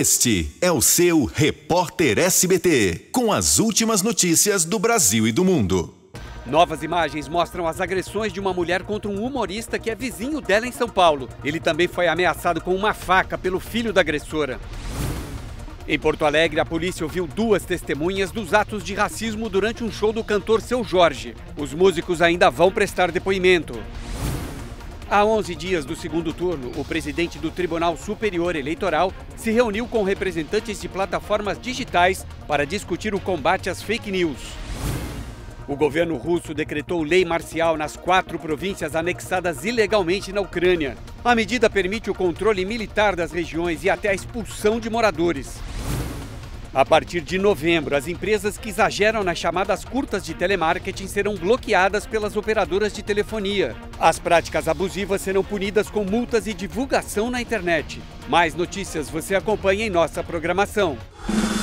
Este é o seu Repórter SBT, com as últimas notícias do Brasil e do mundo. Novas imagens mostram as agressões de uma mulher contra um humorista que é vizinho dela em São Paulo. Ele também foi ameaçado com uma faca pelo filho da agressora. Em Porto Alegre, a polícia ouviu duas testemunhas dos atos de racismo durante um show do cantor Seu Jorge. Os músicos ainda vão prestar depoimento. Há 11 dias do segundo turno, o presidente do Tribunal Superior Eleitoral se reuniu com representantes de plataformas digitais para discutir o combate às fake news. O governo russo decretou lei marcial nas 4 províncias anexadas ilegalmente na Ucrânia. A medida permite o controle militar das regiões e até a expulsão de moradores. A partir de novembro, as empresas que exageram nas chamadas curtas de telemarketing serão bloqueadas pelas operadoras de telefonia. As práticas abusivas serão punidas com multas e divulgação na internet. Mais notícias você acompanha em nossa programação.